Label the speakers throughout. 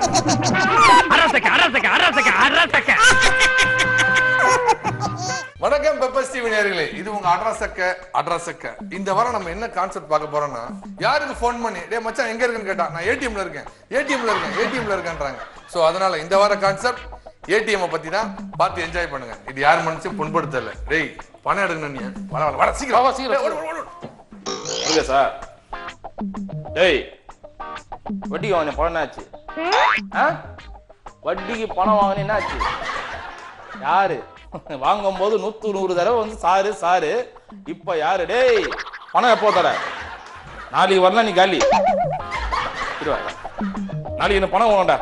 Speaker 1: வணக்கம் pepper TV நேயர்களே, இது உங்க அட்ரா சக்க அட்ரா சக்க. இந்த வாரம் நம்ம என்ன கான்செப்ட் பார்க்க போறோம்னா, யாருக்கு ஃபோன் பண்ணி டேய் மச்சான் எங்க இருக்கேன்னு கேட்டா நான் ஏடிஎம்ல இருக்கேன் ஏடிஎம்ல இருக்கேன்றாங்க. சோ அதனால இந்த வார கான்செப்ட் ஏடிஎம் பத்தி தான் பார்த்து என்ஜாய் பண்ணுங்க. இது யார் மனசு புண்படுத்தல. டேய் பணம் எடுக்கணும் நீ. வர சீக்கிரம் வா சீக்கிரம்.
Speaker 2: இல்ல சார். டேய் வட்டிக்கு வாங்கின பணம் என்னாச்சு? வட்டிக்கு பணம் வாங்கின என்னாச்சு? யாரு வாங்கும் போது 100 தடவை வந்து சாரு இப்ப யாரு? டேய் பணம் எப்போ தர? நாளைக்கு வரலாம், நீ காலி. நாளைக்கு என்ன பணம் வேணும்டா.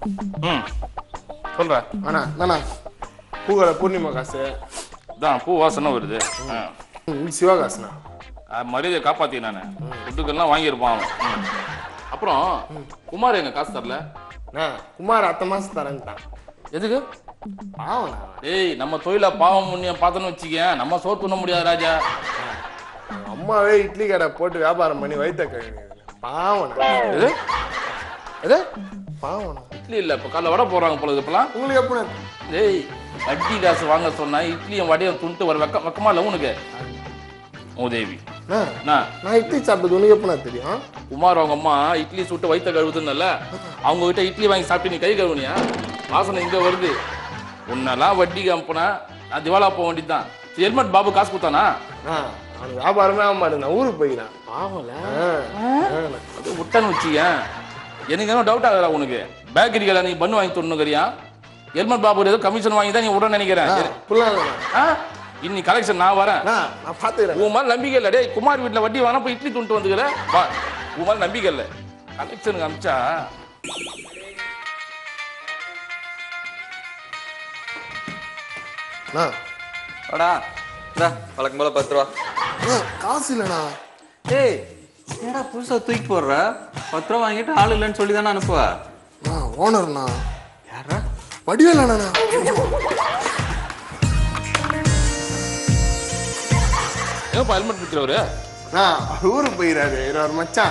Speaker 2: சொல்ற
Speaker 3: பூவோட பூர்ணிமா காசு
Speaker 2: தான், பூ வாசனை வருது.
Speaker 3: சிவா காசுண்ணா.
Speaker 2: மரியாதையை காப்பாத்தி நானு ஃபுட்டுக்கெல்லாம் வாங்கியிருப்பான் அவன். அப்புறம் குமார் எங்க காசு தரல.
Speaker 3: குமார் அடுத்த மாசம் தரேன்ட்டான்.
Speaker 2: எதுக்கு?
Speaker 3: பாவம்.
Speaker 2: டேய் நம்ம தொழில பாவம் முன்னியம் பார்த்தோன்னு வச்சுக்க, நம்ம சோறு துண்ண முடியாது ராஜா.
Speaker 3: அம்மாவே இட்லி கடை போட்டு வியாபாரம் பண்ணி வைத்த கழுவி. பாவம்.
Speaker 2: எது
Speaker 3: பாவம்?
Speaker 2: இட்லி இல்ல, இப்ப காலைல வடை போடுறாங்க போல. இப்பெல்லாம்
Speaker 3: உங்களுக்கு எப்படி?
Speaker 2: டேய் வட்டி காசு வாங்க சொன்னா இட்லியும் வடையும் துண்டு வர வெக்கமா இல்ல உனக்கு? உதவி
Speaker 3: நான் இட்லி சாப்பிட்டது உனக்கு எப்படின்னா தெரியும்?
Speaker 2: குமார் அவங்க அம்மா இட்லி சுட்டு வைத்த கழுவுதுன்னல்ல, அவங்க கிட்ட இட்லி வாங்கி சாப்பிட்டு நீ கை கழுவுனியா? வாசனை இங்க வருது. உன்னெல்லாம் வட்டிக்கு அனுப்புனா நான் திவாலா போக வேண்டியதுதான். ஹெல்மெட் பாபு காசு கொடுத்தானா?
Speaker 3: வியாபாரமே ஆக மாட்டேன், நான் ஊருக்கு போயிடலாம்.
Speaker 2: பாவல அது விட்டான்னு வச்சுக்க. எனக்கு என்ன டவுட் ஆகுதா உனக்கு? பேக்கரி கடை நீ பண்ணு வாங்கி தொண்ணுக்கிறியா? ஹெல்மெட் பாபு ஏதோ கமிஷன் வாங்கி தான் நீ உடனே நினைக்கிறேன். இன்னி கலெக்ஷன் நான் வரேன்,
Speaker 3: நான் பாத்துக்கிறேன்.
Speaker 2: உன் மாதிரி நம்பிக்கை இல்லை. டேய் குமார் வீட்டில் வட்டி வாங்கினா போய் இட்லி துண்டு வந்துக்கிறேன். வா, உன் மாதிரி நம்பிக்கை இல்லை. கலெக்ஷனுக்கு அமிச்சா
Speaker 4: வழக்கம் போல 10 ரூபா
Speaker 3: காசு இல்லண்ணா.
Speaker 4: ஏய் ஏடா புதுசா தூக்கி போடுற? 10 ரூபா வாங்கிட்டு ஆள் இல்லைன்னு சொல்லி தானே அனுப்புவா?
Speaker 3: ஓனர்ண்ணா.
Speaker 4: யாரா?
Speaker 3: வடிவேலண்ணா.
Speaker 2: ஏப்பா ஹெல்மெட் விற்கிறவரு
Speaker 3: ஊருக்கு போயிடாரு ஒரு மச்சான்.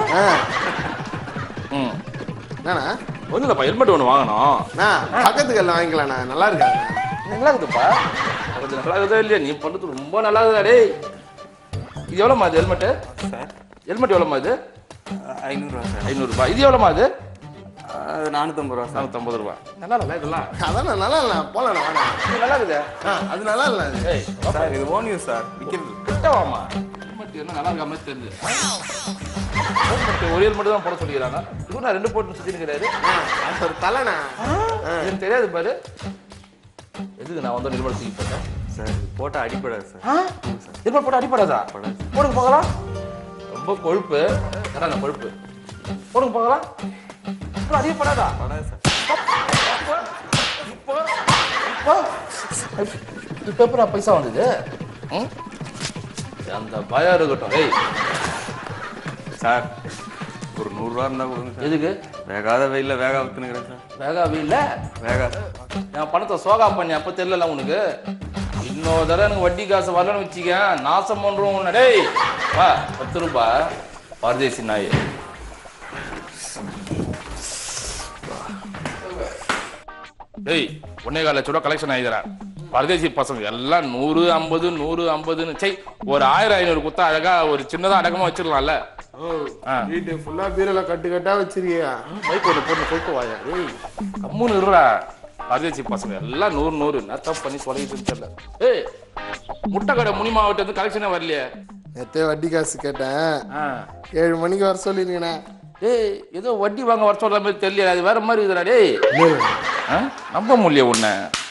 Speaker 2: ஒன்றும் இல்லைப்பா, ஹெல்மெட் ஒன்று வாங்கணும்.
Speaker 3: பக்கத்துக்கு எல்லாம் வாங்கிக்கலாண்ணா. நல்லா இருக்காங்க.
Speaker 2: நல்லா இருக்குதுப்பா, கொஞ்சம் நல்லா இருக்குதா இல்லையா? நீ பண்ணுறது ரொம்ப நல்லா இருக்குதா? டேய் இது எவ்வளோமா இது ஹெல்மெட்டு?
Speaker 4: சார்
Speaker 2: ஹெல்மெட் எவ்வளோமா இது?
Speaker 4: 500 ரூபா சார்.
Speaker 2: 500 ரூபாய். இது எவ்வளோமா இது?
Speaker 4: 450 ரூபா.
Speaker 2: 450 ரூபா. நல்லா இல்லை இதெல்லாம்?
Speaker 3: அதான் நல்லா இல்லை. போலாம்
Speaker 2: இது நல்லா இருக்குதா?
Speaker 3: அது நல்லா இல்லை.
Speaker 2: ஏய்
Speaker 4: சார் இது ஓன் யூஸ் சார், விற்கிறது.
Speaker 2: கிட்டவாமா ஹெல்மெட் என்ன நல்லா இருக்க மாதிரி தெரியுது. ஒரு ஹெல்மெட் தான் போட சொல்லிக்கிறாங்க. இது நான் 2 போட்டு சுற்றினுக்கிறாரு.
Speaker 3: அது ஒரு தலைண்ணா.
Speaker 2: எனக்கு தெரியாது பாரு. எதுக்கு நான் வந்து ஹெல்மெட் தூக்கி போட்டேன்?
Speaker 4: சார் போட்டால் அடிப்படாது சார்.
Speaker 2: ஹெல்மெட் போட்டால் அடிப்படாதா? போடுங்க பார்க்கலாம். ரொம்ப கொழுப்பு அதான் கொழுப்பு. போடுங்க பார்க்கலாம். அதிகப்படாதா?
Speaker 4: படாது சார்.
Speaker 2: இப்போ எப்போ பைசா வந்தது? அந்த பயம் இருக்கட்டும். ஏய்
Speaker 4: சார் ஒரு 100 ரூபா இருந்தால் கொடுங்க சார்.
Speaker 2: எதுக்கு?
Speaker 4: வேகாத வெயிலில் வேகா விற்றுனுக்கிறேன் சார்.
Speaker 2: வேகா வீல்ல
Speaker 4: வேகா
Speaker 2: என் பணத்தை சோகா பண்ணி அப்போ தெரியல உனக்கு. இன்னொரு தடவை எனக்கு வட்டி காசு வரலன்னு வச்சுக்க, நாசம் பண்ணுறோம் உன்ன. டேய் வா 10 ரூபாய் பரதேசி நாய். டேய் 1.25 லட்சம் கலெக்ஷன் ஆகிடுறேன். பரதேசி பசங்க எல்லாம் 100, 50, 100, 50ன்னு சை ஒரு 1000, 500 குத்தா அழகா ஒரு சின்னதா அடக்கமா வச்சிடலாம்ல.
Speaker 3: வீட்டு ஃபுல்லா பீரோல கட்டு கட்டா வச்சிருக்கியா?
Speaker 2: பைக் ஒன்று போட்டு சொல்லிட்டு வாயா. ஏய் கம்முன்னு இருடா. பரதேசி பசங்க எல்லாம் 100, 100 நத்தம் பண்ணி சொல்லிட்டு தெரியல. ஏய் முட்டை கடை முனி மாவட்டத்து கலெக்ஷனே வரலையே.
Speaker 3: நேத்தே வட்டி காசு கேட்டேன். 7 மணிக்கு வர சொல்லிருக்கேண்ணா.
Speaker 2: டேய் ஏதோ வட்டி வாங்க வர சொல்ற மாதிரி தெரியல, அது வேற மாதிரி இருக்குடா. டேய் நம்ப முடியல உன்னை.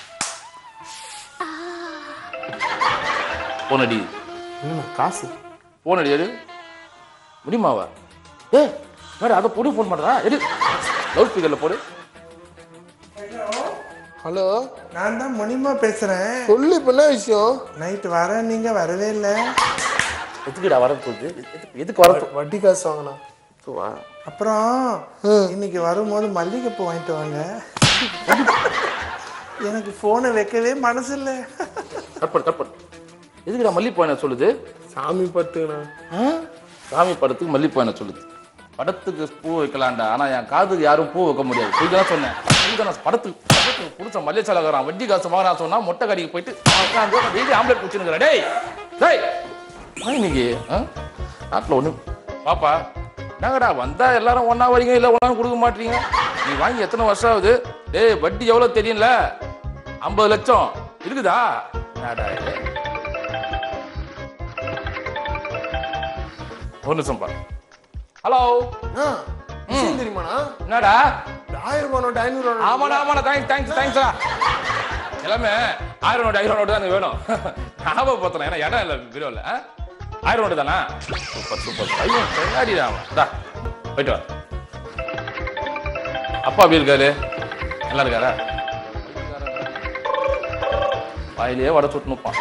Speaker 2: போனடி
Speaker 3: காசு
Speaker 2: போனடி எடு முடியுமாவா? ஏய் வேற அதை பொண்ணு ஃபோன் பண்ணுறா. எடு லவுட் ஸ்பீக்கரில் போடு.
Speaker 3: ஹலோ
Speaker 5: நான் தான் முனிமா பேசுறேன்.
Speaker 3: சொல்லு, இப்ப என்ன விஷயம்?
Speaker 5: நைட் வர நீங்க வரவே இல்லை.
Speaker 2: எதுக்குடா வர போகுது? எதுக்கு வர?
Speaker 3: வட்டி காசு வாங்கினா.
Speaker 5: அப்புறம் இன்னைக்கு வரும்போது மல்லிகைப்பூ வாங்கிட்டு வாங்க. எனக்கு போனை வைக்கவே மனசு இல்லை.
Speaker 2: கட் எதுக்குடா மல்லிப்பூ என்ன சொல்லுது?
Speaker 3: சாமி பத்துக்கண்ணா.
Speaker 2: சாமி படத்துக்கு மல்லிப்பூ என்ன சொல்லுது? படத்துக்கு பூ வைக்கலாம்டா, ஆனா என் காதுக்கு யாரும் பூ வைக்க முடியாது. இதுதான் சொன்னேன். இதுதான் படத்துக்கு புடிச்ச மல்லிச்சாலக்காரன் வட்டி காசு வாங்கினா சொன்னா மொட்டை கடைக்கு போயிட்டு டெய்லி ஆம்லெட் குடிச்சுனுக்குறேன். டேய் டேய் இன்னைக்கு நாட்டில் ஒண்ணு பாப்பா என்னங்கடா வந்தா எல்லாரும் ஒன்னா வரீங்க, இல்ல ஒன்னா கொடுக்க மாட்டீங்க. நீ வாங்கி எத்தனை வருஷம் ஆகுது? டேய் வட்டி எவ்வளவு தெரியும்ல? 50 லட்சம் இருக்குதா? ஒரு நிமிஷம் பா. ஹலோ
Speaker 3: தெரியுமாண்ணா?
Speaker 2: என்னடா
Speaker 3: 1000 ரூபாய் நோட்டு 500 ரூபாய்
Speaker 2: ஆமாடா ஆமாடா தேங்க்ஸ்டா. எல்லாமே 1000 நோட்டு 500 நோட்டு தான் எனக்கு வேணும். ஞாபகப்படுத்தலாம், ஏன்னா இடம் இல்லை பீரோல. 1000 நோட்டு தானா? சூப்பர் ஐயன் கண்ணாடிடா. போயிட்டு வா. அப்பா எப்படி இருக்காரு? நல்லா இருக்காரா? வாயிலே வடை சுட்டுனுப்பான்.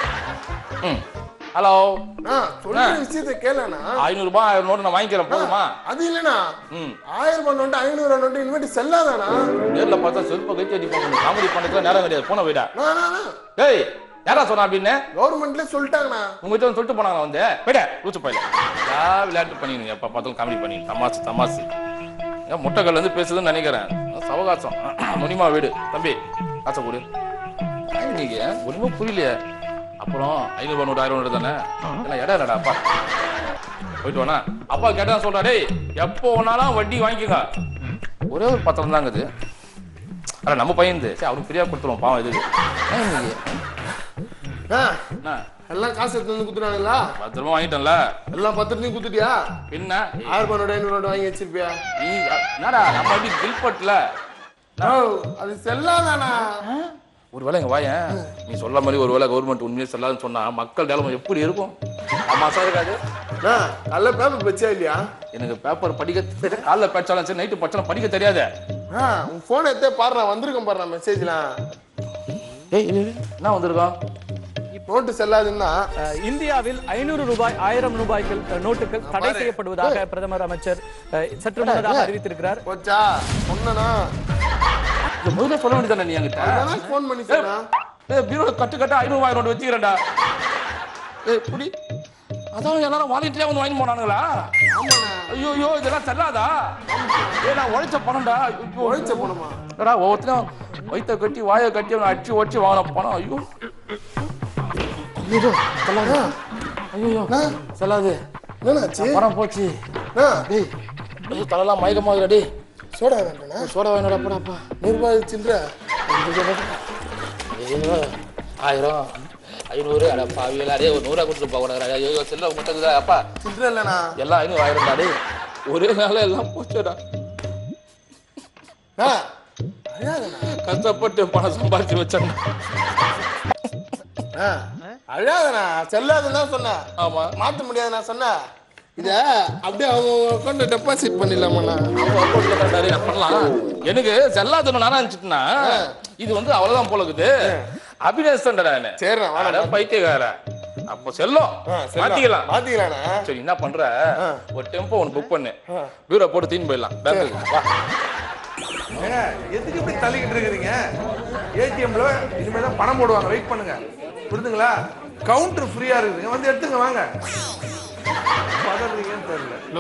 Speaker 2: ஹலோ
Speaker 3: சொல்ற விஷயத்தை கேளண்ணா.
Speaker 2: 500 ரூபாய் 1000 நோட்டு நான் வாங்கிக்கிறேன், போதுமா?
Speaker 3: அது இல்லண்ணா, 1000 ரூபாய் நோட்டு 500 ரூபாய் நோட்டு இனிமேட்டு செல்லாதானா?
Speaker 2: நேர்ல பார்த்தா செருப்பை கை அடிப்பாங்க. காமெடி பண்ணதுக்கு நேரம் கிடையாது. போன போயிடா. டேய் யாரா சொன்னா அப்படின்னு?
Speaker 3: கவர்மெண்ட்ல சொல்லிட்டாங்கண்ணா.
Speaker 2: உங்ககிட்ட சொல்லிட்டு போனாங்க. வந்து போயிட லூச்சு போயில விளையாட்டு பண்ணிடுங்க. எப்ப பார்த்தாலும் காமெடி பண்ணி தமாசு ஏன் முட்டைக்கல்ல இருந்து பேசுதுன்னு நினைக்கிறேன். சவகாசம் முனிமா வீடு. தம்பி காசை கொடு. நீங்க ஒண்ணுமே புரியலையே. அப்புறம் 500 ரூபாய் நோட்டு 1000 நோட்டு தானே? எல்லாம் இடம் இல்லடா அப்பா. போயிட்டு வானா அப்பா கேட்டா சொல்றா. டேய் எப்போ ஒன்னாலும் வட்டி வாங்கிக்கோங்க. ஒரே ஒரு பத்திரம் தாங்க இது. ஆனா நம்ம பையன் சரி அவனுக்கு ஃப்ரீயா கொடுத்துருவோம். பாவம் இது
Speaker 3: எல்லாம் காசு எடுத்து வந்து குத்துறானுங்களா?
Speaker 2: பத்திரமா வாங்கிட்டேன்ல.
Speaker 3: எல்லாம் பத்திரத்தையும் குத்துட்டியா?
Speaker 2: பின்ன
Speaker 3: 1000 ரூபாய் நோட்டு 500 நோட்டு வாங்கி வச்சிருப்பியா?
Speaker 2: நீ என்னடா நம்ம எப்படி கில்பட்ல
Speaker 3: அது செல்லாதானா?
Speaker 2: ஒருவேளை இங்க வாயேன், நீ சொல்ல மாதிரி ஒருவேளை கவர்மெண்ட் உண்மையே செல்லாதுன்னு சொன்னா மக்கள் நிலைமை எப்படி இருக்கும்? மாசம் இருக்காது.
Speaker 3: நல்ல பேப்பர் படிச்சா இல்லையா?
Speaker 2: எனக்கு பேப்பர் படிக்க காலைல படிச்சாலும் சரி நைட்டு படிச்சாலும் படிக்க தெரியாது.
Speaker 3: உன் போன் எடுத்தே பாரு, வந்திருக்கேன் பாரு மெசேஜ்லாம்.
Speaker 2: ஏய் என்ன வந்திருக்கோம்?
Speaker 3: நோட்டு செல்லாதுன்னா
Speaker 6: இந்தியாவில் 500 ரூபாய் 1000 ரூபாய்கள் நோட்டுகள் தடை செய்யப்படுவதாக பிரதமர் அமைச்சர் சற்று முன்னதாக அறிவித்திருக்கிறார்.
Speaker 3: போச்சா சொன்னா
Speaker 2: முதல்ல சொல்ல வேண்டியதானே நீ என்கிட்ட?
Speaker 3: போன் பண்ணி சொன்னா
Speaker 2: பீரோல கட்டு 500 ரூபாய் நோட்டு வச்சுக்கிறேன்டா. ஏய் புடி அதான் எல்லாரும் வாலண்டியரா வந்து வாங்கி போனானுங்களா? ஐயோ இதெல்லாம் செல்லாதா? நான் உழைச்ச பணம்டா.
Speaker 3: உழைச்ச பணமா?
Speaker 2: ஒவ்வொருத்தரும் வயிற்ற கட்டி வாயை கட்டி அவனை அடிச்சு ஒடிச்சு வாங்கின பணம். ஐயோ செல்லாது. பணம் போச்சு. தலைலாம் மயக்கமாகுதுடா.
Speaker 3: சோடா வேண்டாண்ணா.
Speaker 2: சோடா வாங்கினடா போடாப்பா.
Speaker 3: 100 ரூபாய் சில்லற
Speaker 2: 1000 500 அட பாவிகளா. டேய் ஒரு 100 கொடுத்து போகக்கூடாது. ஐயோ செல்ல முட்டக்குதா அப்பா.
Speaker 3: சில்லற இல்லண்ணா.
Speaker 2: எல்லாம் 500 1000 டா. டேய் ஒரே நாள்ல எல்லாம் போச்சுடா. கஷ்டப்பட்டு பணம் சம்பாதிச்சு வச்சேன்.
Speaker 3: அழாதண்ணா, செல்லாதுன்னு தான் சொன்னேன்.
Speaker 2: ஆமா
Speaker 3: மாத்த முடியாது நான் சொன்னேன். இத அப்படியே அவங்க அக்கௌண்ட்ல டெபாசிட் பண்ணிடலாமாண்ணா?
Speaker 2: பண்ணலாம். எனக்கு செல்லாதுன்னு நானா நினைச்சிட்டுனா இது வந்து அவ்வளவுதான் போல இருக்குது. அபிநேசன்டா நானு.
Speaker 3: சரிண்ணா வாடா
Speaker 2: பைத்தியக்கார. அப்போ செல்லும்
Speaker 3: மாத்திக்கலாண்ணா.
Speaker 2: சரி என்ன பண்ற, ஒரு டெம்போ ஒன்று புக் பண்ணு. பீரோ போட்டு தீன் போயிடலாம். பேங்க்குக்கு வா.
Speaker 1: எதுக்கு இப்படி தள்ளிக்கிட்டு இருக்கிறீங்க? ஏடிஎம்ல இனிமே தான் பணம் போடுவாங்க, வெயிட் பண்ணுங்க. புரியுதுங்களா? கவுண்டர் ஃப்ரீயா இருக்குதுங்க, வந்து எடுத்துங்க வாங்க. பதறீங்கன்னு தெரியல.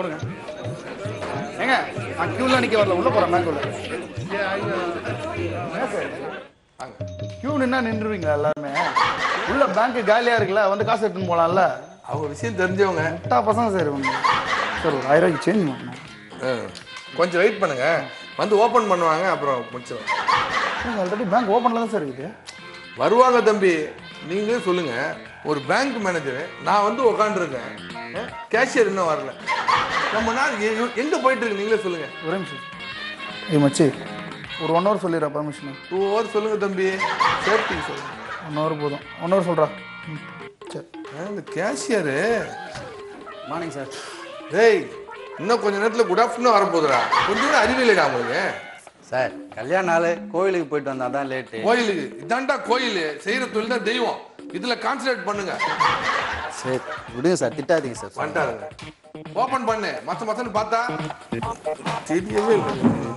Speaker 7: ஏங்க நான் கியூல நிக்க வரல, உள்ள போறேன் பேங்க் உள்ள. கியூ நின்னா நின்றுவீங்களா எல்லாருமே? உள்ள பேங்க் காலியா இருக்குல்ல, வந்து காசு எடுத்துன்னு போலாம்ல.
Speaker 1: அவங்க விஷயம் தெரிஞ்சவங்க
Speaker 7: முட்டா பசங்க சார் இவங்க. சார் ஒரு 1000 ரூபாய்க்கு சேஞ்ச் பண்ணணும்.
Speaker 1: கொஞ்சம் வெயிட் பண்ணுங்க, வந்து ஓபன் பண்ணுவாங்க, அப்புறம் முடிச்சிடும்.
Speaker 7: ஆல்ரெடி பேங்க் ஓபன்ல தான் சார் இருக்குது.
Speaker 1: வருவாங்க தம்பி, நீங்களே சொல்லுங்க. ஒரு பேங்க் மேனேஜர், நான் வந்து உட்காந்துருக்கேன், கேஷியர் இன்னும் வரல. நம்ம நாள் எங்க போயிட்டு இருக்கு நீங்களே சொல்லுங்க.
Speaker 7: ஒரே நிமிஷம். ஏய் மச்சி, ஒரு 1 ஹவர் சொல்லிடுறா பர்மிஷன்.
Speaker 1: 2 ஹவர் சொல்லுங்க தம்பி, சேஃப்டி சொல்லுங்க.
Speaker 7: 1 ஹவர் போதும். 1 ஹவர் சொல்றா. சரி.
Speaker 1: இந்த கேஷியரு
Speaker 7: மார்னிங் சார்.
Speaker 1: டேய் இன்னும் கொஞ்ச நேரத்தில் குட் ஆஃப்டர்நூன் வரப்போகுதுடா. கொஞ்சம் அறிவியலடா உங்களுக்கு.
Speaker 4: சார் கல்யாண நாள் கோயிலுக்கு போயிட்டு வந்தா தான் லேட்டு.
Speaker 1: கோயிலுக்கு இதாண்டா கோயில், செய்யற தொழில் தான் தெய்வம். இதுல கான்சன்ட்ரேட் பண்ணுங்க.
Speaker 4: சரி விடுங்க சார், திட்டாதீங்க சார்.
Speaker 1: வந்துட்டாருங்க. ஓபன் பண்ணு. மசன்னு பார்த்தா தெரியவே இல்லை.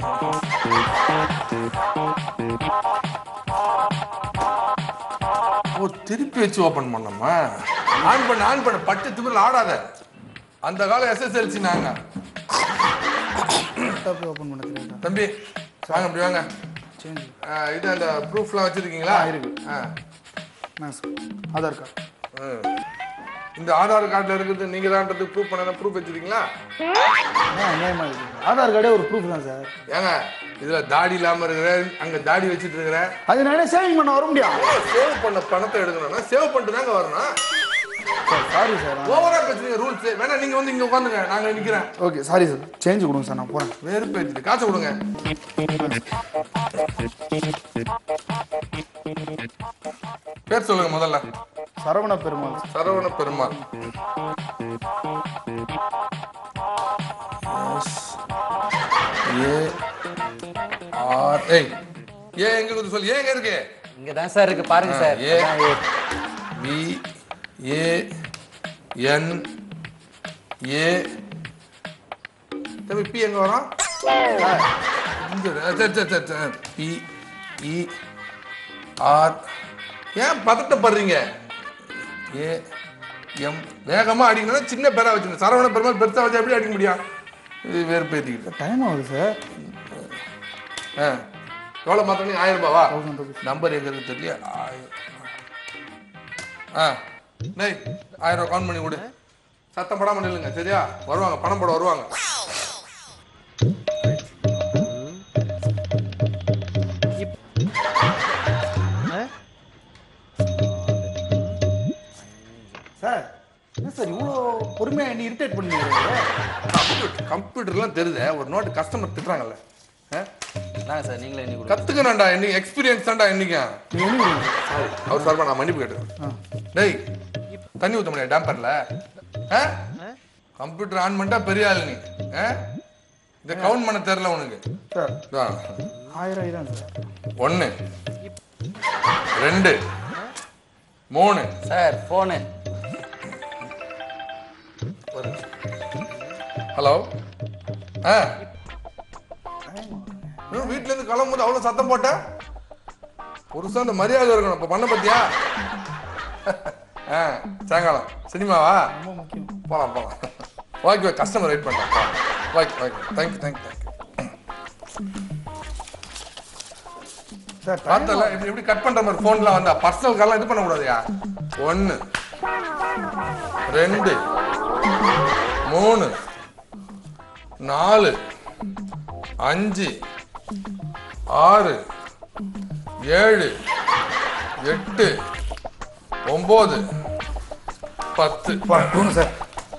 Speaker 1: திருப்பி வச்சு ஓபன் பண்ணோமா? ஆன் பண்ண பட்டு திமிரில் ஆடாத. அந்த காலம் SSLC நாங்க
Speaker 7: லேப்டாப் ஓபன் பண்ண தெரியாதா?
Speaker 1: தம்பி வாங்க அப்படி வாங்க.
Speaker 7: சேஞ்ச்
Speaker 1: இது அந்த ப்ரூஃப்லாம் வச்சிருக்கீங்களா?
Speaker 7: இருக்கு. நான் ஆதார் கார்டு.
Speaker 1: இந்த ஆதார் கார்டில் இருக்கிறது நீங்கள் தான்றது ப்ரூஃப் பண்ண ப்ரூஃப் வச்சிருக்கீங்களா?
Speaker 7: நியாயமா இருக்கு. ஆதார் கார்டே ஒரு ப்ரூஃப் தான் சார்.
Speaker 1: ஏங்க இதில் தாடி இல்லாமல் இருக்கிற அங்கே தாடி வச்சுட்டு இருக்கிற
Speaker 7: அது நான் சேவிங் பண்ண வர முடியும்.
Speaker 1: சேவ் பண்ண பணத்தை எடுக்கணும்னா சேவ் பண்ணிட்டு தாங்க வரணும்.
Speaker 7: Sorry sir.
Speaker 1: ஓவரா பேசுறீங்க ரூல்ஸ். வேணா நீங்க வந்து இங்க உட்காந்துங்க, நாங்க நிக்கிறேன்.
Speaker 7: Okay sorry sir. சேஞ்ச் கொடுங்க சார், நான் போறேன்.
Speaker 1: வேறு பேச்சு காசு கொடுங்க. பேர் சொல்லுங்க முதல்ல.
Speaker 7: சரவண பெருமாள்.
Speaker 1: சரவண பெருமாள். ஏ எங்க கொஞ்சம் சொல்லு. ஏங்க இருக்கு?
Speaker 8: இங்க தான் சார் இருக்கு, பாருங்க சார்.
Speaker 1: ஏ பி ஏ என் ஏ தம்பி பி எங்க வரும்? B E R. ஏன் பதட்டப்படுறீங்க? A M. வேகமா அடிக்கணும். சின்ன பேரா வச்சுக்கணும். சரவண பெருமாள் பெருசா வச்சு எப்படி அடிக்க முடியும்? இது வேறு பேத்திக்கிட்டு
Speaker 7: டைம் ஆகுது சார்.
Speaker 1: எவ்வளோ மாத்திரம்? 1000 ரூபாவா? நம்பர் எங்க இருக்கு தெரியல. 1000 ரூபா கவுண்ட் பண்ணி கொடு. சத்தம் படாம நில்லுங்க சரியா? வருவாங்க, பணம் போட வருவாங்க.
Speaker 7: சார் என்ன சார் இவ்வளோ பொறுமையாக என்ன இரிட்டேட் பண்ணுவீங்க?
Speaker 1: கம்ப்யூட்டர்லாம் தெரியுது. ஒரு நோட்டு கஸ்டமர் திட்டுறாங்கல்ல.
Speaker 8: சார் நீங்களே என்ன
Speaker 1: கத்துக்கணும்டா. இன்னைக்கு எக்ஸ்பீரியன்ஸ் தான்டா இன்னைக்கு. அவர் சார்பா நான் மன்னிப்பு கேட்டுக்கிறேன். டேய் தண்ணி ஊற்ற முடியாது டேம்பர்ல. கம்ப்யூட்டர் ஆன் பண்ணிட்டா பெரிய ஆள் நீ. இதை கவுண்ட் பண்ண தெரியல உனக்கு.
Speaker 7: சார் 1000 தான் சார்.
Speaker 1: 1 2 3
Speaker 8: சார் போனு.
Speaker 1: ஹலோ. வீட்டுல இருந்து கிளம்பும்போது அவ்வளவு சத்தம் போட்ட புருஷன் அந்த மரியாதை இருக்கணும். இப்ப பண்ண பத்தியா? சாயங்காலம் சினிமாவா? போலாம் போலாம். ஓகே கஸ்டமர் வெயிட் பண்றேன். Okay okay thank you thank you thank you.
Speaker 7: Sir
Speaker 1: பார்த்தல எப்படி கட் பண்ற மாதிரி போன்லாம் வந்தா பர்சனல் கால்லாம் இது பண்ண கூடாதுயா. 1 2 3 4 5 6 7 8 9 10.
Speaker 7: போங்க சார்.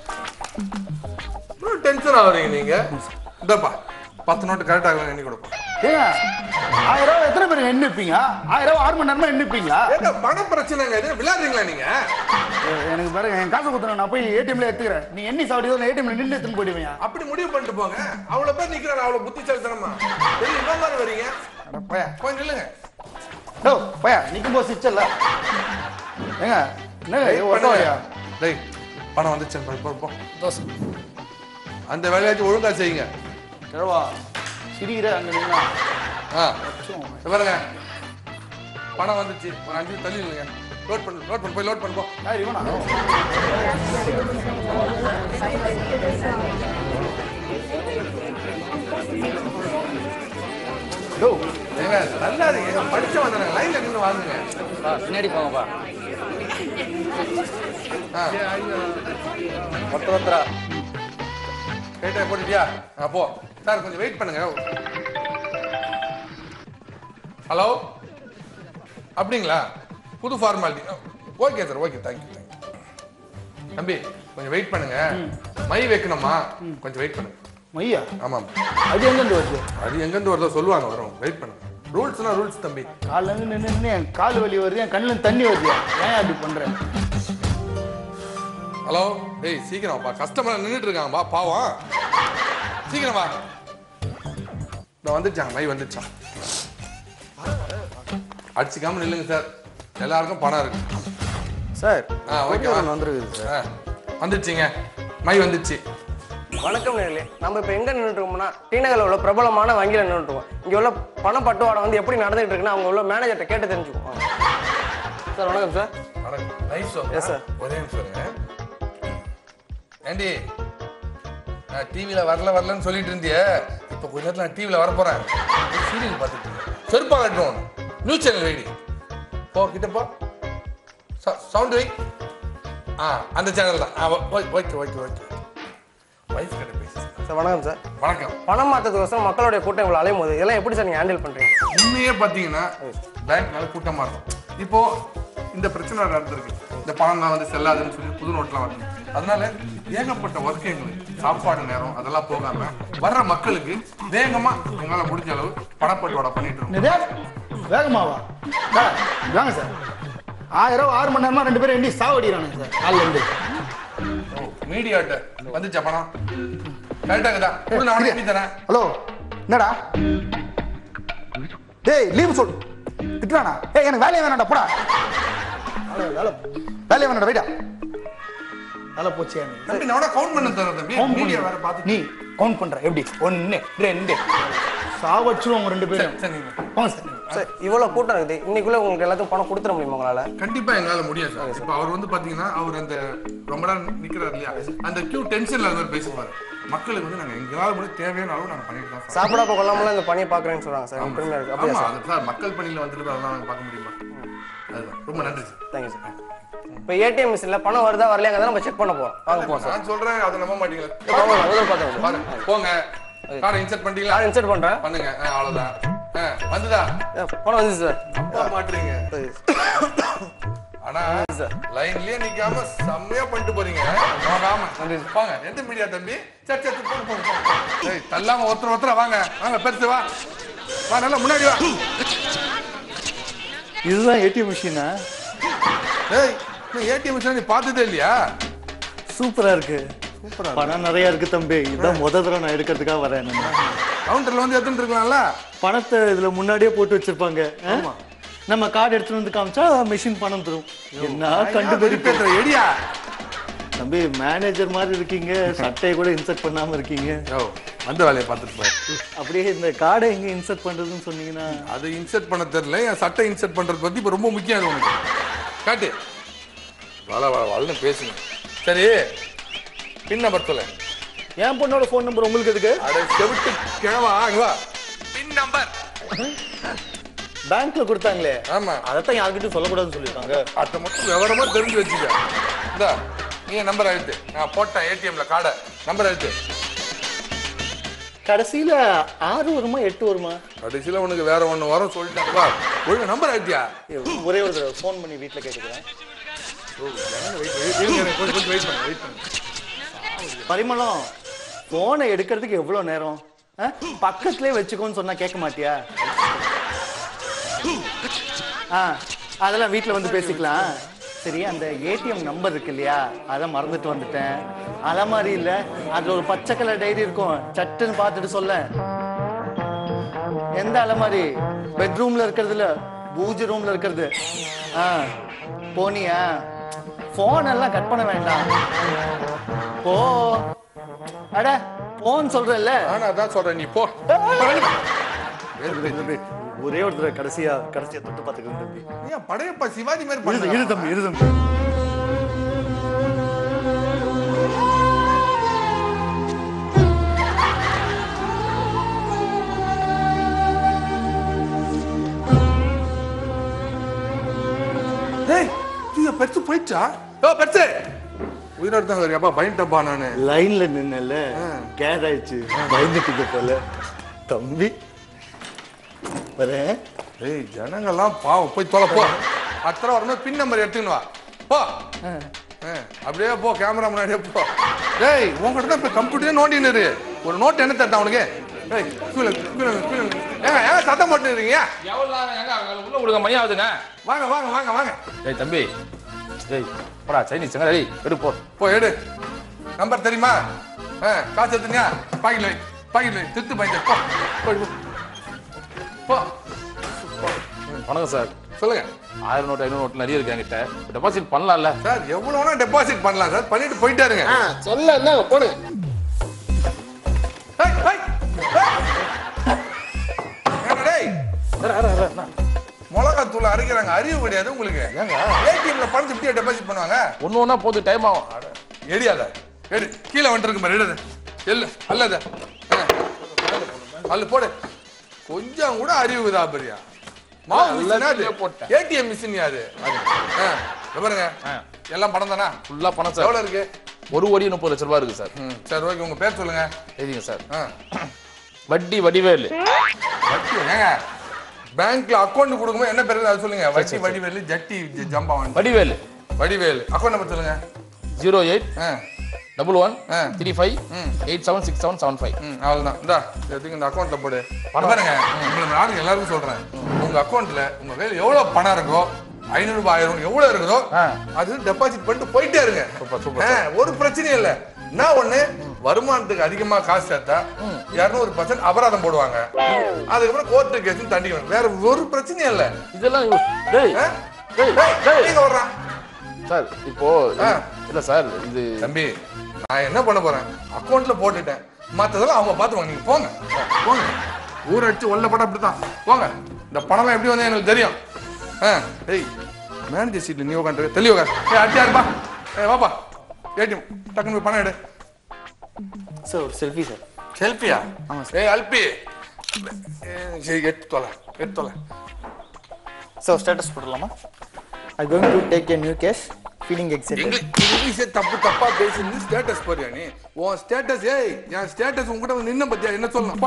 Speaker 1: டென்ஷன் ஆகுறீங்க நீங்க. இந்தப்பா 10 நோட்டு கரெக்டாக எண்ணி கொடுப்போம்.
Speaker 7: ஏங்க 1000 ரூபா எத்தனை பேர் எண்ணிப்பீங்க? 1000 ரூபா 6 மணி நேரமா எண்ணிப்பீங்களா?
Speaker 1: ஏங்க பண பிரச்சனைங்க இது. விளையாடுறீங்களா நீங்க?
Speaker 7: எனக்கு பாருங்க, என் காசு கொடுத்தா நான் போய் ஏடிஎம்ல எடுத்துக்கிறேன். நீ எண்ணி சாப்பிட்டு நான் ஏடிஎம்ல நின்று எடுத்துன்னு போயிடுவீங்க.
Speaker 1: அப்படி முடிவு பண்ணிட்டு போங்க. அவ்வளவு பேர் நிக்கிறாங்க. அவ்வளவு புத்திசாலித்தனமா பெரிய என்ன மாதிரி வரீங்க?
Speaker 7: அட போயா
Speaker 1: போய் நில்லுங்க.
Speaker 7: டோ போயா நிக்கும் போது சிச்சல்ல. ஏங்க என்னங்க ஓட்டோயா?
Speaker 1: டேய் பணம் வந்துச்சு போ போ. அந்த வேலையாச்சும் ஒழுங்கா செய்யுங்க.
Speaker 7: கேவா சிரிக்கிற அங்க நின்னா.
Speaker 1: பாருங்க பணம் வந்துச்சு. ஒரு 5 தள்ளி இல்லைங்க. லோட் பண்ணு போய் லோட் பண்ணு போ.
Speaker 7: யார் இவனா? டோ
Speaker 1: ஏங்க நல்லா இருக்கு. படிச்ச வந்தாங்க லைன்ல நின்னு வாங்குங்க.
Speaker 8: பின்னாடி போங்கப்பா.
Speaker 1: ஒருத்தரா கேட்டே போட்டுட்டியா? போ சார் கொஞ்சம் வெயிட் பண்ணுங்க. ஹலோ அப்படிங்களா? புது formality. Okay sir okay thank you தம்பி. கொஞ்சம் வெயிட் பண்ணுங்க. மை வைக்கணுமா? கொஞ்சம் வெயிட் பண்ணுங்க.
Speaker 7: மையா?
Speaker 1: ஆமாம்.
Speaker 7: அது எங்கேருந்து வருது?
Speaker 1: அது எங்கேருந்து வருதோ சொல்லுவாங்க. வரும் வெயிட் பண்ணுங்க. ரூல்ஸ்னா ரூல்ஸ் தம்பி.
Speaker 7: காலில் இருந்து நின்று என் கால் வலி வருது, என் கண்ணில் தண்ணி வருது. ஏன் அப்படி பண்றேன்?
Speaker 1: ஹலோ டேய் சீக்கிரம் வாப்பா. கஸ்டமர் நின்றுட்டு இருக்காங்கப்பா பாவம். சீக்கிரம் வா. நான் வந்துச்சாங்க மை வந்துச்சான். அடிச்சுக்காம நில்லுங்க சார். எல்லாருக்கும் பணம் இருக்கு
Speaker 8: சார்.
Speaker 1: ஓகே
Speaker 8: வந்துருக்குது சார்.
Speaker 1: வந்துச்சுங்க. மை வந்துச்சு.
Speaker 9: வணக்கம் நேர்களே. நம்ம இப்போ எங்கே நின்றுட்டுருக்கோம்னா டிநகரில் உள்ள பிரபலமான வங்கியில் நின்றுட்டுருக்கோம். இங்கே உள்ள பண பட்டுவாடை வந்து எப்படி நடந்துகிட்டு இருக்குன்னா அவங்க உள்ள மேனேஜர்கிட்ட கேட்டு தெரிஞ்சுக்குவோம். சார் வணக்கம் சார்.
Speaker 1: Nice
Speaker 9: yes sir.
Speaker 1: ஒரே நிமிஷம். ஏண்டி நான் டிவியில் வரலன்னு சொல்லிட்டு இருந்தியே, இப்போ கொஞ்ச நேரத்தில் நான் டிவியில் வரப்போறேன் சீரியல் பார்த்துட்டு செருப்பா கட்டணும் நியூஸ் சேனல் வைடி போ கிட்டப்போ சவுண்ட் வை அந்த சேனல் தான் ஓகே ஓகே ஓகே வைஃப் கிட்ட பேசி
Speaker 9: சார் வணக்கம் சார்.
Speaker 1: வணக்கம்.
Speaker 9: பணம் மாற்றத்துக்கோசரம் மக்களுடைய கூட்டம் இவ்வளோ அலையும் போது இதெல்லாம் எப்படி சார் நீங்கள் ஹேண்டில் பண்ணுறீங்க?
Speaker 1: உண்மையே பார்த்தீங்கன்னா பேங்க் மேலே கூட்டமாக இருக்கும். இப்போ இந்த பிரச்சனை நடந்திருக்கு, இந்த பணம்லாம் வந்து செல்லாதுன்னு சொல்லி புது நோட்லாம் வருது. அதனால ஏகப்பட்ட ஒர்க்குகள் சாப்பாடு நேரம் அதெல்லாம் போகாம வர்ற மக்களுக்கு வேகமா எங்களால் முடிஞ்ச அளவு பணப்பட்டுவாடா பண்ணிட்டு இருக்கோம்.
Speaker 7: வேகமாவா சார்? வாங்க சார். 1000 6 மணி நேரமா 2 பேரும் எண்ணி சாவடிக்கிறானுங்க சார் காலைல இருந்து.
Speaker 1: மீடியாட்ட வந்துச்சா பணம் கரெக்டாகுதா? நானே எப்படி தரேன்.
Speaker 7: ஹலோ என்னடா டேய் லீவ் சொல் திட்டுறானா? ஏய் எனக்கு வேலையை வேணாடா போடா. வேலையை வேணாடா வெயிட்டா. வேலை போச்சியா நீ?
Speaker 1: தம்பி நான் கவுண்ட் பண்ண தரேன் தம்பி. மீடியா வேற பார்த்து
Speaker 7: நீ கவுண்ட் பண்ற எப்படி? 1 2 சாவச்சுருவோம் 2 பேரும்.
Speaker 1: சரி
Speaker 7: போங்க சார்.
Speaker 9: சார் இவ்வளோ கூட்டம் இருக்குது, இன்னைக்குள்ள உங்களுக்கு எல்லாத்துக்கும் பணம் கொடுத்துட முடியுமா உங்களால்?
Speaker 1: கண்டிப்பா எங்களால முடியாது சார். இப்போ அவர் வந்து பாத்தீங்கன்னா அவர் அந்த ரொம்ப நேரம் நிக்கிறார் இல்லையா, அந்த கியூ டென்ஷன்ல அவர் பேசுவாரு. மக்களுக்கு வந்து நாங்க எங்களால முடிய தேவையான அளவு நாங்க பண்ணிட்டு தான்
Speaker 9: சாப்பிடாப்ப கொள்ளாமலாம் இந்த பணியை பார்க்குறேன்னு சொல்கிறாங்க சார். பெருமையாக இருக்குது. அப்படியா சார்?
Speaker 1: ஆமா சார், மக்கள் பணியில வந்துட்டு அதெல்லாம் நாங்க பார்க்க முடியுமா? அதுதான். ரொம்ப நன்றி சார்.
Speaker 9: Thank you sir. இப்போ ஏடிஎம் மிஷினில் பணம் வருதா வரலையாங்க நம்ம செக் பண்ண போகிறோம். வாங்க போவோம் சார்.
Speaker 1: நான் சொல்றேன் அதை நம்ப மாட்டீங்களா?
Speaker 9: பார்த்தோம்
Speaker 1: பாருங்க போங்க. கார்டை இன்சர்ட் பண்ணிட்டீங்களா?
Speaker 9: நான் இன்சர்ட் பண்ணுறேன்.
Speaker 1: பண்ணுங்க. அவ்வளவுதான். வந்துதா?
Speaker 9: பணம் வந்துச்சு சார்.
Speaker 1: அப்பா மாட்டுறீங்க. ஆனா லைன்லயே நிக்காம செம்மையா பண்ணிட்டு போறீங்க. நோகாம வாங்க. எந்த மீடியா தம்பி? சரி சரி போங்க. ஏய் தள்ளாம ஒருத்தர் வாங்க. வாங்க பெருசு வா. வா நல்லா முன்னாடி வா.
Speaker 5: இதுதான் ஏடிஎம் மிஷினா?
Speaker 1: ஏய் நீ ஏடிஎம் மிஷின் நீ பார்த்ததே இல்லையா?
Speaker 5: சூப்பரா இருக்கு. பணம் நிறைய இருக்கு தம்பி. இதான் முதல் தடவை நான் எடுக்கிறதுக்காக வரேன்.
Speaker 1: கவுண்டர்ல வந்து எடுத்துட்டு இருக்கலாம்ல.
Speaker 5: பணத்தை இதுல முன்னாடியே போட்டு வச்சிருப்பாங்க. நம்ம கார்டு எடுத்துட்டு வந்து காமிச்சா மிஷின் பணம் தரும். என்ன கண்டுபிடிப்பேன்
Speaker 1: எடியா
Speaker 5: தம்பி, மேனேஜர் மாதிரி இருக்கீங்க, சட்டையை கூட இன்சர்ட் பண்ணாம இருக்கீங்க.
Speaker 1: அந்த வேலையை பார்த்துட்டு போய்
Speaker 5: அப்படியே இந்த கார்டை எங்க இன்சர்ட் பண்றதுன்னு சொன்னீங்கன்னா?
Speaker 1: அது இன்சர்ட் பண்ண தெரியல. என் சட்டை இன்சர்ட் பண்றது பத்தி இப்ப ரொம்ப முக்கியம். அது உனக்கு காட்டு வளன்னு பேசுங்க. சரி பின் நம்பர் சொல்ல.
Speaker 5: என் பொண்ணோட போன் நம்பர் உங்களுக்கு எதுக்கு?
Speaker 1: அட செவிட்டு கிழவா வா. பின் நம்பர்
Speaker 5: பேங்க்ல கொடுத்தாங்களே.
Speaker 1: ஆமா
Speaker 5: அதத்தான் யார்கிட்டயும் சொல்லக்கூடாதுன்னு சொல்லிருக்காங்க.
Speaker 1: அதை மட்டும் விவரமா தெரிஞ்சு வச்சுக்க. இந்த நீ நம்பர் அழுத்து. நான் போட்டேன் ஏடிஎம்ல கார்டை. நம்பர் அழுத்து.
Speaker 5: கடைசியில 6 வருமா 8 வருமா?
Speaker 1: கடைசியில உனக்கு வேற ஒண்ணு வரும் சொல்லிட்டாங்களா? ஒழுங்கு நம்பர் அழுத்தியா?
Speaker 5: ஒரே ஒரு தடவை ஃபோன் பண்ணி வீட்டுல கேட்டுக்கிறேன். பரிமளம் போனை எடுக்கிறதுக்கு எவ்வளவு நேரம்? பக்கத்துலயே வச்சுக்கோன்னு சொன்னா கேட்க மாட்டியா? அதெல்லாம் வீட்டுல வந்து பேசிக்கலாம். சரி, அந்த ஏடிஎம் நம்பர் இருக்கு இல்லையா, அதை மறந்துட்டு வந்துட்டேன். அலமாரி இல்ல, அதுல ஒரு பச்சை கலர் டைரி இருக்கும், சட்டுன்னு பார்த்துட்டு சொல்ல. எந்த அலமாரி? பெட்ரூம்ல இருக்கிறதுல, பூஜை ரூம்ல இருக்கிறது. போனியா? போன் எல்லாம் கட் பண்ண வேண்டாம். போ. அட போன் சொல்றல்ல.
Speaker 1: நான் அதான் சொல்றேன், நீ போ.
Speaker 5: ஒரே ஒரு தடவை கடைசியா தொட்டு பாத்துக்கிறேன் தம்பி.
Speaker 1: ஏன் படையப்பா சிவாஜி மாதிரி பண்ணு.
Speaker 5: இரு தம்பி, இரு தம்பி.
Speaker 1: டேய் இது பெருசு போயிடுச்சா? பெருசு உயிரோடு தான் வரியாப்பா? பயன்ட்டப்பா நானு.
Speaker 5: லைன்ல நின்னல, கேர் ஆயிடுச்சு, பயந்துட்டு போல தம்பி. வரேன்.
Speaker 1: ஏய் ஜனங்கள்லாம் பாவம், போய் தொலை போ. அத்தனை வரும்போது பின் நம்பர் எடுத்துன்னு வா போ. அப்படியே போ, கேமரா முன்னாடியே போ. டேய் உங்ககிட்ட தான் இப்போ கம்ப்யூட்டரே நோண்டின்னு ஒரு நோட் என்ன தட்டா உனக்கு? ஏய் ஏங்க சத்தம் போட்டு இருக்கீங்க?
Speaker 2: உள்ள விடுங்க, மணி ஆகுதுங்க.
Speaker 1: வாங்க வாங்க வாங்க வாங்க.
Speaker 2: ஏய் தம்பி, ஏய் போடா சைனீஸ் சங்கடா. ஏய் எடு போ
Speaker 1: எடு. நம்பர் தெரியுமா? காசு எடுத்துனியா? பாக்கெட்ல வை திட்டு பாய்ச்சல் போ.
Speaker 2: வணக்கம் சார்.
Speaker 1: சொல்லுங்க.
Speaker 2: 1000 நோட்டு 500 நோட்டு நிறைய இருக்கு என்கிட்ட. டெபாசிட் பண்ணலாம்ல
Speaker 1: சார்? எவ்வளோனா டெபாசிட் பண்ணலாம் சார். பண்ணிட்டு போயிட்டாருங்க.
Speaker 3: சொல்ல என்ன போடு.
Speaker 1: மிளகா தூள் அரைக்கிறாங்க, அறிவு கிடையாது உங்களுக்கு? ஏடிஎம்ல பணத்தை எப்படி டெபாசிட் பண்ணுவாங்க?
Speaker 2: ஒண்ணு போது டைம் ஆகும்.
Speaker 1: எடியாத எடு. கீழே வந்துருக்கு பாரு. எடு எல்லு அல்லத. அல்ல போடு. கொஞ்சம் கூட அறிவுதா பெரியா. ஏடிஎம் மிஷின் யாரு? பாருங்க எல்லாம் பணம் தானா?
Speaker 2: ஃபுல்லா பணம் சார்.
Speaker 1: எவ்வளவு இருக்கு?
Speaker 2: 1,30,00,000 ரூபாய் இருக்கு சார்.
Speaker 1: சரி ஓகே, உங்க பேர் சொல்லுங்க.
Speaker 2: சரிங்க சார். வட்டி வடிவேலு.
Speaker 1: வட்டி ஏங்க பேங்க்ல அக்கவுண்ட் கொடுக்கும்போது என்ன பேரு அது சொல்லுங்க. வட்டி வடிவேலு ஜட்டி ஜம்பாவன்.
Speaker 2: வடிவேலு.
Speaker 1: வடிவேலு. அக்கவுண்ட் நம்பர் சொல்லுங்க.
Speaker 2: 08 11 35 876775.
Speaker 1: அவ்வளவுதான். இந்தா இந்த அக்கவுண்ட்ல போடு. பாருங்க உங்களை நானும் எல்லாருக்கும் சொல்றேன். உங்க அக்கவுண்ட்ல உங்க வேலை எவ்வளவு பணம் இருக்கோ 500 ரூபாய் 1000 எவ்வளவு இருக்குதோ அது டெபாசிட் பண்ணிட்டு போயிட்டே இருங்க. ஒரு பிரச்சனையும் இல்ல. நான் ஒண்ணு வருமானத்துக்கு அதிகமா காசு சேர்த்தா 200% அபராதம் போடுவாங்க. அதுக்கப்புறம் கோர்ட்டு கேஸ் தண்டிக்கணும். வேற ஒரு பிரச்சனையும் இல்ல.
Speaker 2: இதெல்லாம்
Speaker 1: நீங்க வர்றான்
Speaker 2: சார். இப்போ இல்ல சார், இது
Speaker 1: தம்பி நான் என்ன பண்ண போறேன், அக்கவுண்ட்ல போட்டுட்டேன். மத்ததெல்லாம் அவங்க பாத்துவாங்க. நீங்க போங்க போங்க. ஊர் அடிச்சு ஒல்ல படம் அப்படித்தான் போங்க. இந்த பணம்லாம் எப்படி வந்து எனக்கு தெரியும். ஏய் மேனேஜர் சீட்ல நீ உட்காந்து தெளிவு உட்காரு. அடியா இருப்பா. வாப்பா ஏடிஎம் டக்குனு போய் பணம் எடு.
Speaker 8: சார் ஒரு செல்ஃபி சார்.
Speaker 1: செல்ஃபியா? அல்பி சரி எடுத்து தொலை.
Speaker 8: சார் ஸ்டேட்டஸ் போடலாமா? I going to take a new cash feeling excited.
Speaker 1: இங்கிலீஷே தப்பா பேசி நீ ஸ்டேட்டஸ் போறியா நீ? உன் ஸ்டேட்டஸ் என் ஸ்டேட்டஸ் உங்ககிட்ட வந்து நின்ன பத்தியா என்ன சொல்லணும்?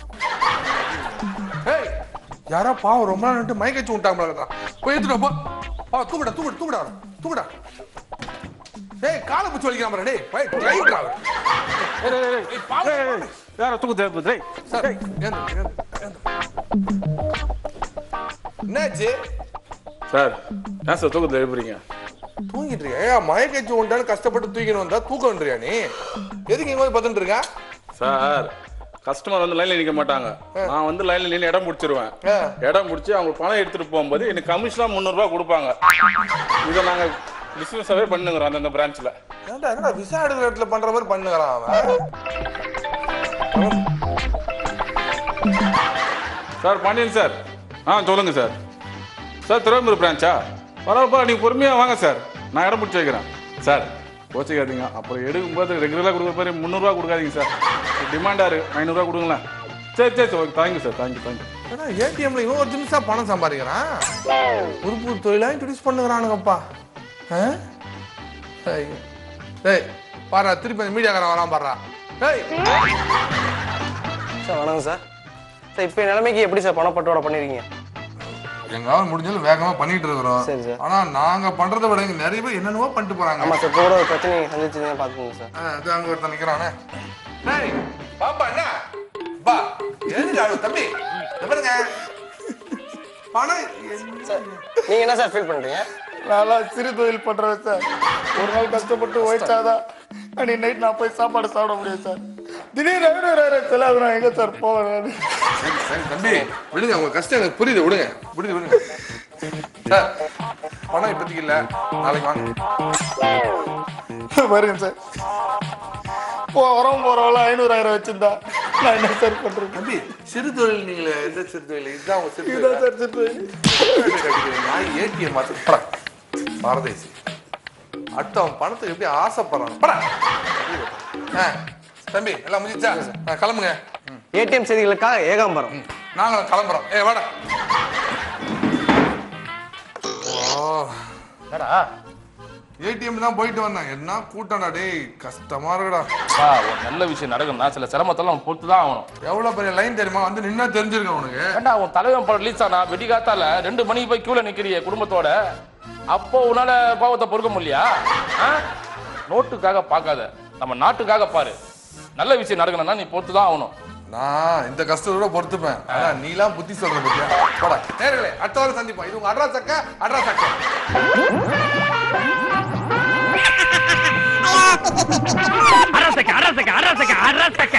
Speaker 1: ஏய் யாரா பாவம் ரொம்ப நாள் நின்று மயக்கச்சு விட்டாங்க. போய் எடுத்துட்டு பா. தூக்குடா. ஏய் காலை பிடிச்சி வலிக்கிறான் டேய். போய் டிரைவர் அவர்.
Speaker 7: வேற தூக்கு தேவை.
Speaker 1: சார் என்னாச்சு
Speaker 7: சார்? ஏன் சார் தூக்கத்தில் எழுப்புறீங்க?
Speaker 1: தூங்கிட்டு இருக்க? மயக்கச்சு உண்டான்னு கஷ்டப்பட்டு தூக்கின்னு வந்தா தூக்கம்ன்றியா நீ? எதுக்கு இங்க போய் பத்துட்டு இருக்க?
Speaker 7: சார் கஸ்டமர் வந்து லைன்ல நிக்க மாட்டாங்க. நான் வந்து லைன்ல நின்று இடம் முடிச்சிருவேன். இடம் முடிச்சு அவங்க பணம் எடுத்துட்டு போகும்போது எனக்கு கமிஷனா 300 ரூபாய் கொடுப்பாங்க. இதை நாங்க பிசினஸாவே பண்ணுங்கிறோம் அந்த பிரான்ச்ல.
Speaker 1: ஏன்டா விசா எடுக்கிற இடத்துல பண்ற மாதிரி பண்ணுகிறான் அவன்.
Speaker 7: Sir Pandian sir. சொல்லுங்க சார். சார் திருவம்பூர் பிரான்ச்சா? பரவாயில்ல, நீங்க பொறுமையா வாங்க சார். நான் இடம் முடிச்சு வைக்கிறேன் சார். கோச்சிக்காதீங்க. அப்புறம் எடுக்கும்போது ரெகுலராக கொடுக்குற மாதிரி 300 ரூபா கொடுக்காதீங்க சார். டிமாண்டா இருக்கு. 500 ரூபா கொடுங்களேன். சரி ஓகே. Thank you sir. தேங்க்யூ.
Speaker 1: ஏன்னா ஏடிஎம்ல இவன் ஒரு நிமிஷம் பணம் சம்பாதிக்கிறான். புது தொழிலா இன்ட்ரோடியூஸ் பண்ணுறானுங்கப்பா. பாரா திருப்பி மீடியாக்காரன் வரான் பாடுறா.
Speaker 9: சார் வணக்கம் சார். சார் இப்போ நிலைமைக்கு எப்படி சார் பணப்பட்டுவாடை பண்ணிருக்கீங்க?
Speaker 1: எங்காவது முடிஞ்சாலும் வேகமா பண்ணிட்டு இருக்கிறோம்.
Speaker 9: சரி சார்.
Speaker 1: ஆனா நாங்க பண்றதை விட இங்க நிறைய பேர் என்னென்னவோ பண்ணிட்டு போறாங்க.
Speaker 9: ஆமா சார். கூட ஒரு பிரச்சனை சந்திச்சுதான் பாத்துக்கோங்க சார்.
Speaker 1: அது அங்க ஒருத்தன் நிக்கிறானே. டேய் பாப்பா என்ன பா எதுக்கு தம்பி பாருங்க பணம்.
Speaker 9: நீங்க என்ன சார் ஃபீல் பண்றீங்க?
Speaker 3: நான் சிறு தொழில் பண்றேன் சார். ஒரு நாள் கஷ்டப்பட்டு ஓய்ச்சாதான் அன்னைக்கு நைட் நான் போய் சாப்பாடு சாப்பிட முடியும் சார். திடீர்னு செலவு நான் எங்க சார் போவேன்?
Speaker 1: சரி தம்பி விடுங்க, உங்க கஷ்டம் எனக்கு புரியுது. விடுங்க சார். பணம் இப்போதைக்கு இல்ல, நாளைக்கு வாங்க.
Speaker 3: வருங்க சார். போறவங்கள 500,000 வச்சிருந்தா நான் என்ன சார் பண்றேன்?
Speaker 1: தம்பி சிறு தொழில் நீங்களே எந்த சிறு தொழில்? இதுதான் உங்க சிறு
Speaker 3: இதான் சார் சிறு தொழில்.
Speaker 1: நான் ஏடிஎம் மாத்த பாரதேசி அடுத்தவன் பணத்துக்கு எப்படி ஆசைப்படுறான். தம்பி எல்லாம் முடிஞ்சா கிளம்புங்க.
Speaker 9: ஏடிஎம் செய்திகளுக்காக ஏகாம்பரம்.
Speaker 1: நாங்களும் கிளம்புறோம். வாடா. ஏடிஎம் தான் போயிட்டு வந்தேன். என்ன கூட்டம்டா டேய், கஷ்டமா இருக்குடா.
Speaker 2: ஒரு நல்ல விஷயம் நடக்கும்னா சில சிரமத்தெல்லாம் பொறுத்து தான் ஆகணும்.
Speaker 1: எவ்வளவு பெரிய லைன் தெரியுமா? வந்து நின்னா தெரிஞ்சிருக்க உனக்கு.
Speaker 2: ஏண்டா உன் தலைவன் படம் ரிலீஸ் ஆனா வெடிகாத்தால 2 மணிக்கு போய் கியூல நிக்கிறிய குடும்பத்தோட. அப்போ உன்னால கோவத்தை பொறுக்க முடியா? நோட்டுக்காக பார்க்காத, நம்ம நாட்டுக்காக பாரு. நல்ல விஷயம் நடக்கணும்னா நீ பொறுத்து தான் ஆகணும்.
Speaker 1: நான் இந்த கஷ்டத்தோட பொறுத்துப்பேன். ஆனா நீலாம் புத்தி சொல்ற பத்தியா? போடா நேர்களே, அடுத்த வாரம் சந்திப்போம். இது உங்க அட்ரா சக்கா அட்ரா சக்கா.
Speaker 6: Adra Sakka Adra Sakka Adra Sakka Adra Sakka